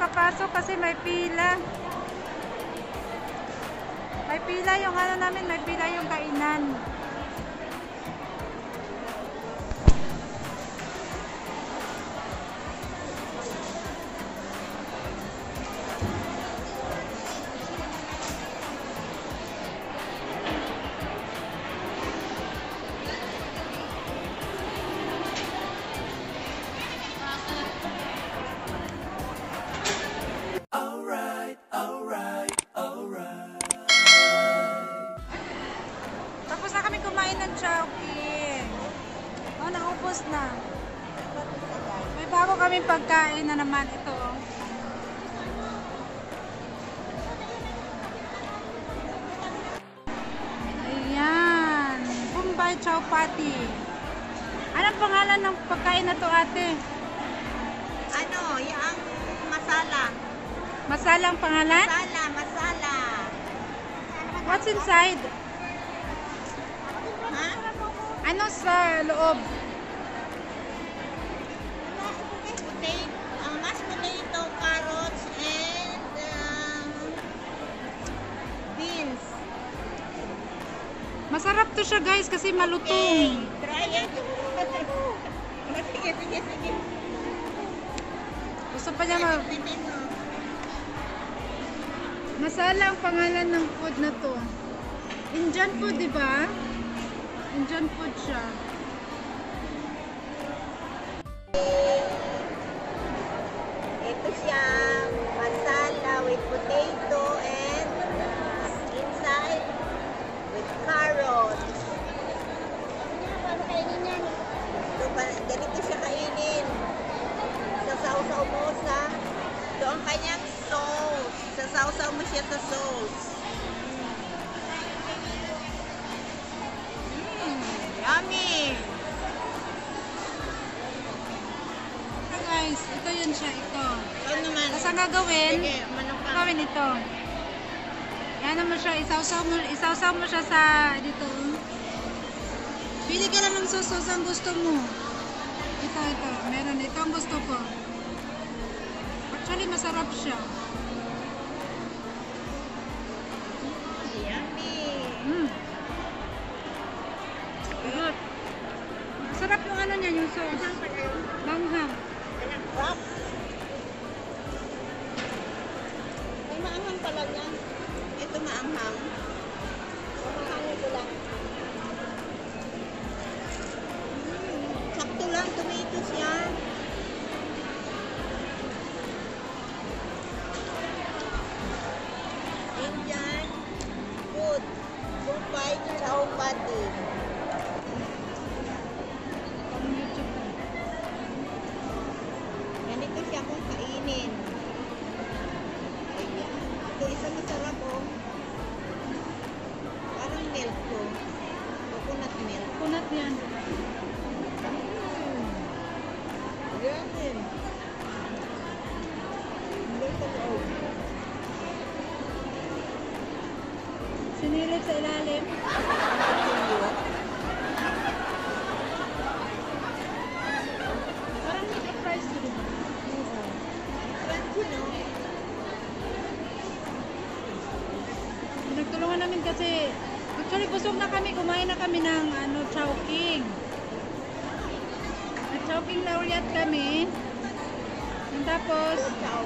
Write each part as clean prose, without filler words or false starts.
makapasok kasi may pila. May pila yung ano namin, may pila yung kainan. Tapos na kami kumain ng chowking. Oh, naubos na. May bago kami pagkain na naman ito. Ayan. Bombay chow pati. Anong pangalan ng pagkain na to, ate? Ano, yung masala. Masala ang pangalan? Masala. What's inside? Ha? Ano sa loob? Mashed potato, carrots, and beans. Masarap to siya, guys, kasi malutong. Try it. Sige. Gusto pa niya Masala ang pangalan ng food na to. Indian food, di ba? Indian food siya. Ito siya, masala with potato and inside with carrots. Paano kainin yan? Ganito siya kainin. Sasaw-saw mo sa ito ang kanyang sauce. Sasaw-saw mo siya sa sauce. Yummy! Guys, ito yun siya, ito. Ano naman? Tapos ang gagawin, Sige, manok ka. gawin ito. Yan mo siya, isawsaw mo siya sa dito. Pili ka lang ng sauce ang gusto mo. Ito. Meron ito ang gusto ko. Actually, masarap siya. Yummy! Good. Masarap yung ano niya, yung sauce. Manghang. Wrap. May maanghang pala yan. Ito maanghang. Maanghang ko lang. Sakto lang, tomatoes yan. Indian food. Bombay chow pati. Ganito siya kung kainin. Ayan. Ito isa masarap oh. Parang milk ko. Coconut milk. Kunat yan. Yan din. Milk sa loob. Sinilip sa ilalim. Parang hindi price din. Crunchy no? Nagtulungan namin kasi actually busog na kami, kumain na kami ng chowking. Nag-chowking laureate kami. Tapos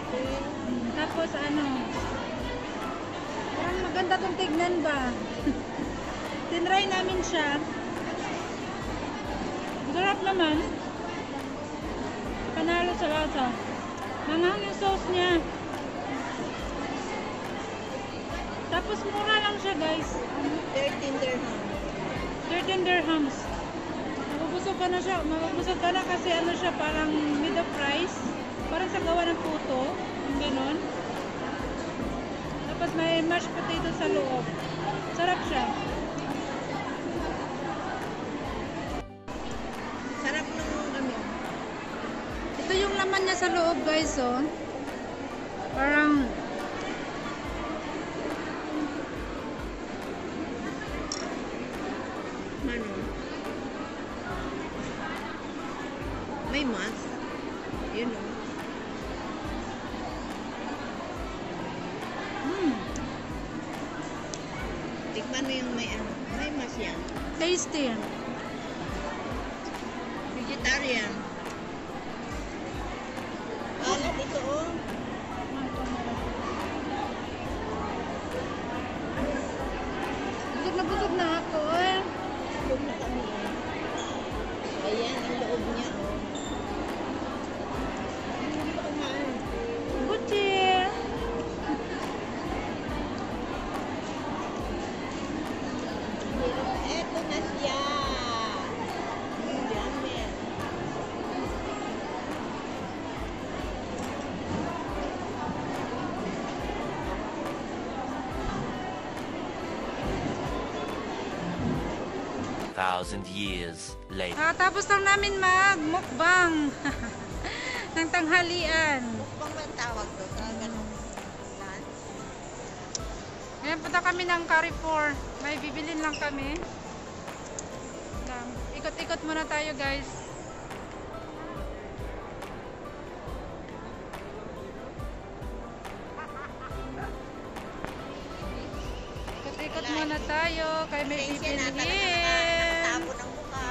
parang maganda tong tignan ba. Tinry namin siya. Sarap naman. Panalo sa lasa. Manghang yung sauce niya. Tapos mura lang siya, guys. 13 dirham. 13 dirhams. Mabubusog ka na siya. Mabubusog ka na kasi ano siya, parang mid of price. Parang sa gawa ng puto. Yung ganon. Tapos may mashed potato sa loob. Sarap siya. Sarap nung ano. Ito yung laman niya sa loob, guys, oh. Parang Ano? May mas. Yun o. may ano, may mas yan. Tasty. Vegetarian. Alat ito oh. Busog na ako eh. Busog na kami eh. Ayan, ang loob niya oh. Hindi pa kumain. Gucci. Eto na siya. Yummy. Thousand years later. Tapos lang namin mag-mukbang ng tanghalian. Mukbang ba ang tawag to? Sa ganun lunch? Ngayon punta kami ng Carrefour. May bibilin lang kami. Ikot-ikot muna tayo guys. Ikot-ikot muna tayo. Kaya may Pasensya na, talaga bibilin. nakatabo ng mukha.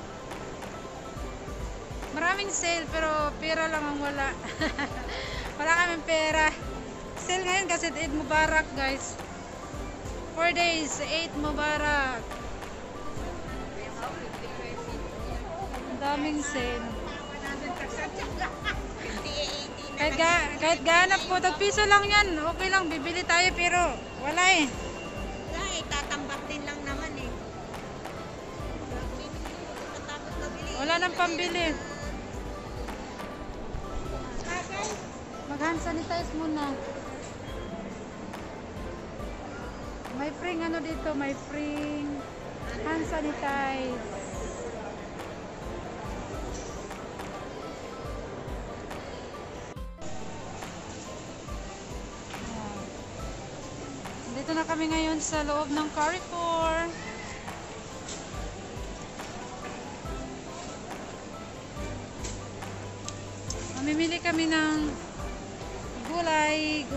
Maraming sale pero pera lang ang wala. Wala kaming pera. Sale ngayon kasi Eid Mubarak guys. 4 days, Eid Mubarak. Ang daming sale. Kahit ganap po, tagpiso lang yan. Okay lang, bibili tayo pero wala eh. Wala eh, tatambak din lang naman eh. Matapos mabili. Wala nang pambili. Mag-hand sanitize muna. May free ano dito, may free hand sanitize. Dito na kami ngayon sa loob ng Carrefour. Mamimili kami ng gulay.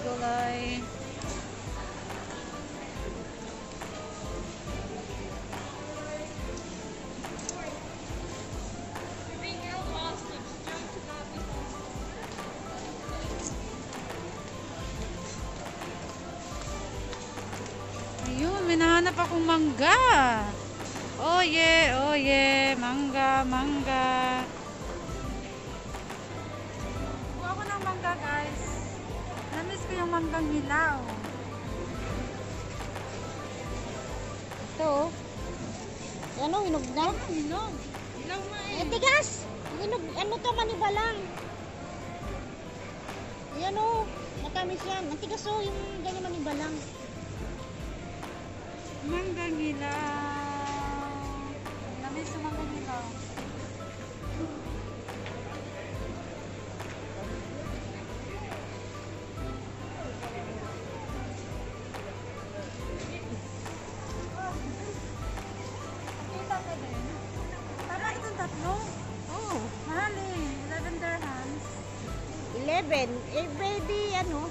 Ayun, may nahanap akong mangga. Oh yeah, mangga. Kuha ko ng mangga guys. Namiss ko yung manggang hilaw. Ito. Ano, hinog na? Hinog. Hilaw nga eh. Eh, tigas! Hinog, ano to, manibalang. Yan o, matamis yan. Ang tigas o, yung ganyan manibalang. Manggang hilaw. Namiss yung manggang hilaw. Kita ka din. Tama itong tatlo. Oh, Mahal eh. 11 dirhams. 11. Eh, baby, ano?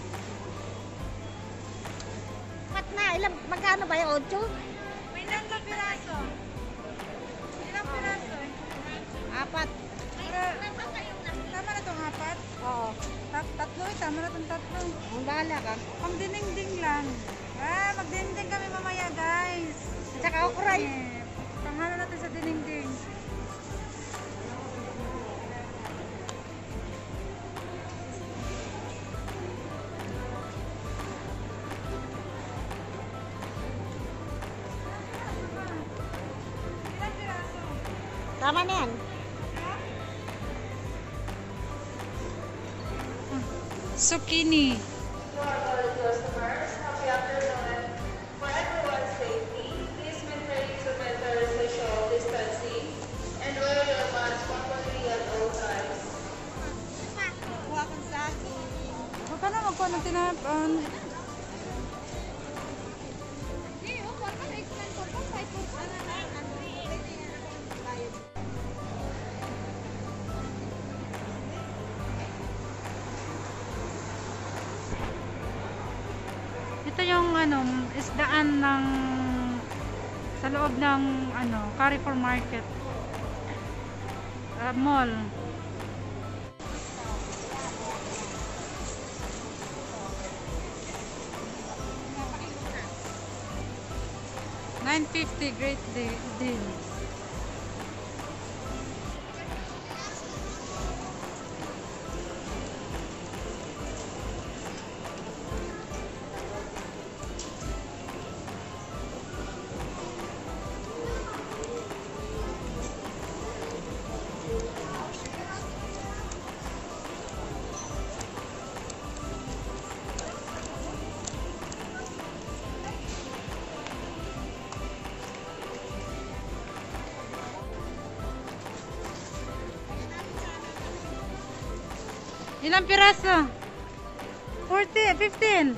Mat na, ilang, magkano ba yung 8? May ilang na piraso? Ilang piraso? 4. Tama na itong 4? Oo. Tatlo eh. Tama na itong tatlo. Ang bahala ka. Pang dinding lang. Magdinding kami mamaya guys. Tsaka okray. Panghalo natin sa dinding. Ilang piraso? Tama na yan. Zucchini. Customers, happy afternoon. For everyone's safety, please maintain to measure social distancing and wear your mask properly at all times. Kuha kang saging. Huwag ka na magkuha ng tinapon. Ito yung isdaan ng Sa loob ng Carrefour Market. Mall. $9.50, great deal. Ilang piraso? 40, 15.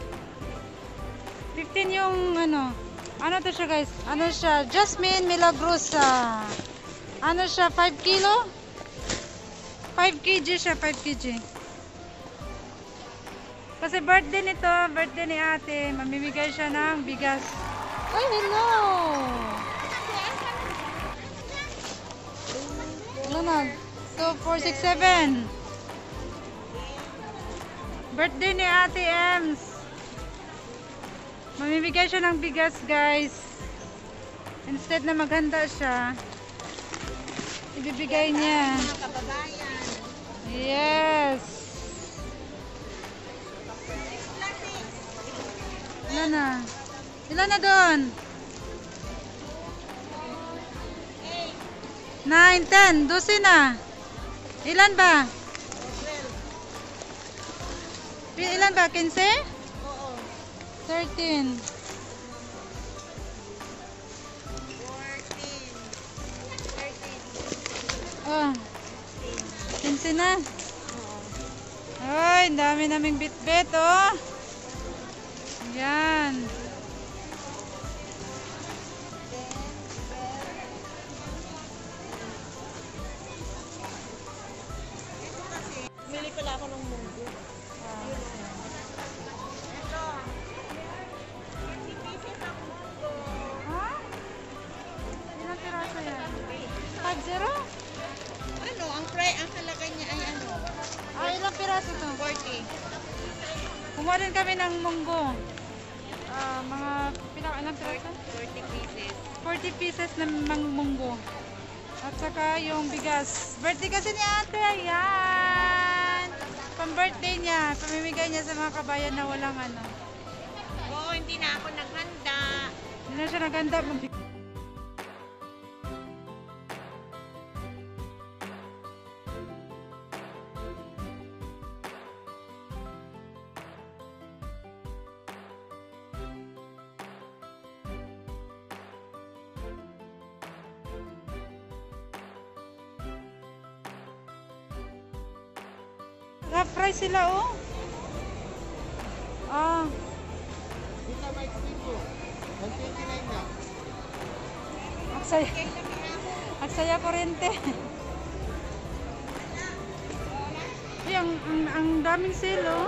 15 yung ano to siya guys? Ano siya? Jasmine Milagrosa. Ano siya? 5 kilo? 5 kg siya, 5 kg. Kasi birthday nito, birthday ni ate. Mamimigay siya ng bigas. Ay, hello! Ano na? 2, 4, 6, 7. Birthday ni Ate Ems. Mamimigay siya ng bigas, guys. Instead na maghanda siya, ibibigay niya. Yes. Ilan na? Ilan na doon? 9, 10, 12 na. Ilan ba? Ilan ba? 15? Oo. 13. 14. 13. Oh. 15 na. Ay, dami naming bit-bit, oh. Yan. Bumili pala ako ng munggo. Ha? Ilang piraso yan? 5-0? Ano, ang halaga niya ay ano? Ah, ilang piraso to? 40. Kumuha din kami ng munggo. Mga ilang piraso? 40 pieces. 40 pieces ng munggo. At saka yung bigas. Birthday kasi ni ate, ayan. Pang-birthday niya. Pamimigay niya sa mga kabayan na walang Oo, hindi na ako naghanda. Hindi na siya naganda. Half price sila, oh. Ah. Dito may piso. 129 na. Aksaya Korente. Ay, ang daming sale, oh.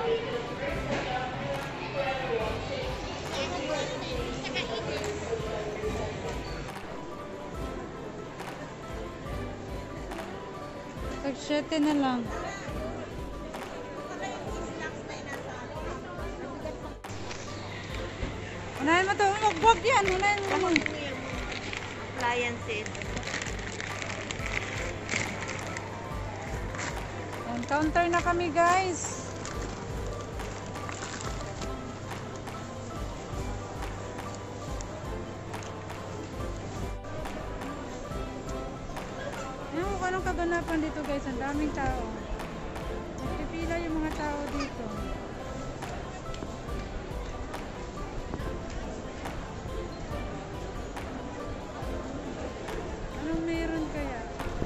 Tag-7 na lang. Unahin mo ito. Huwag yan. Unahin mo. Appliances. Yan, counter na kami, guys. Ayan kung anong kaganapan dito, guys. Ang daming tao. Nagpipila yung mga tao dito. Anong meron kaya?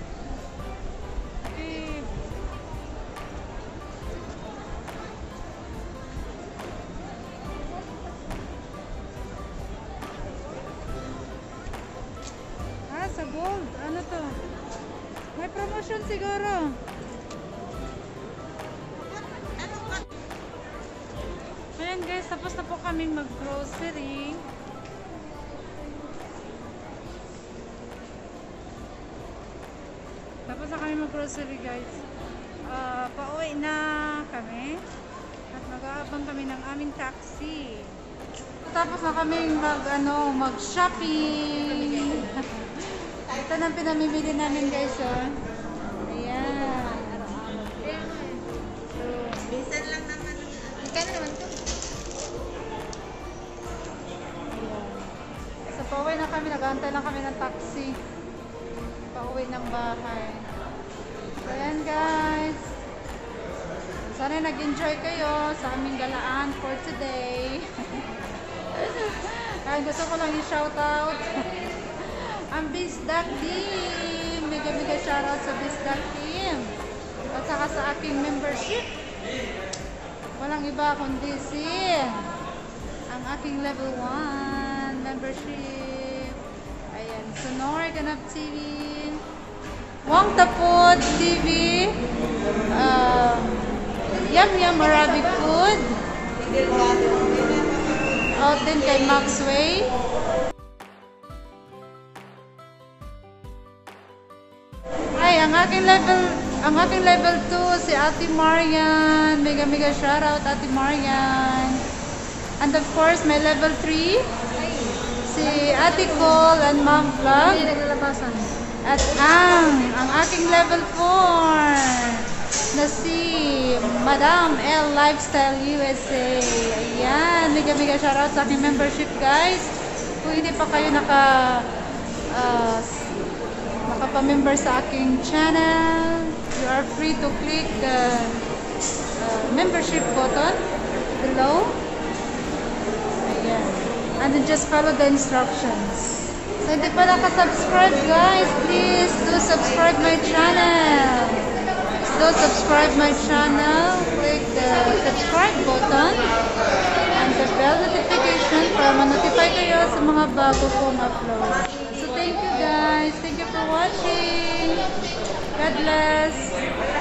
Eh, sa gold. Ano to? May promotion siguro. Ayan guys, tapos na po kaming mag-grocery. Tapos na kami mag-grocery guys. Pauwi na kami. At mag-aabang kami ng aming taxi. Tapos na kami mag-shopping. Ito na pinamimili namin guys. Oh. Ayan. So, Bisan lang naman. Kaya naman to. so pauwi na kami. Nag-aantay lang kami ng taxi. Pauwi ng bahay. So ayan guys. Sana nag-enjoy kayo sa aming galaan for today. Ay, gusto ko lang i-shoutout ang Bisdak Team. Mega shoutout sa Bisdak Team. At saka sa aking membership. Walang iba kundi ang aking level 1 membership. Ayan, Sonora Ganap TV. Wang Tapod TV. Yum Arabic Food. Out din kay Maxway. Ay, ang aking level 2 si Ate Marian. Mega shoutout Ate Marian. And of course, my level 3 si Ate Cole and Mom Vlog. At ang aking level 4 na si Madam L Lifestyle USA. Ayan, mega shoutout sa aking membership guys. Kung hindi pa kayo nakapa-member sa aking channel, you are free to click the membership button below. Ayan. And then just follow the instructions. So hindi pa nakasubscribe guys, please do subscribe my channel. Do subscribe my channel, click the subscribe button and the bell notification para ma-notify kayo sa mga bago kong upload. So thank you guys, thank you for watching. God bless.